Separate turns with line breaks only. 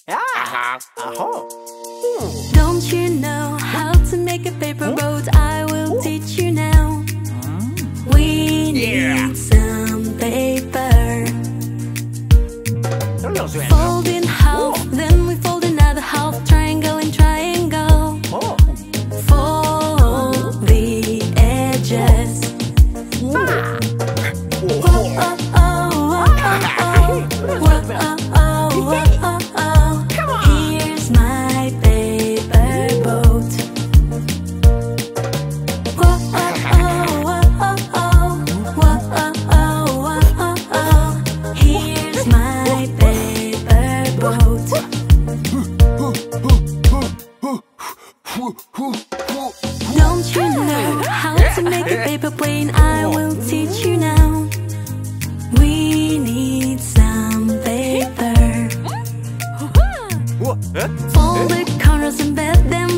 Don't you know how to make a paper boat? I will teach you now. We need some paper. Fold in half, then we fold another half. Triangle and triangle. Fold the edges. Here's my paper boat. Here's my paper boat. Don't you know how to make a paper plane? I will teach you now. We need some paper. Fold the corners and bend them.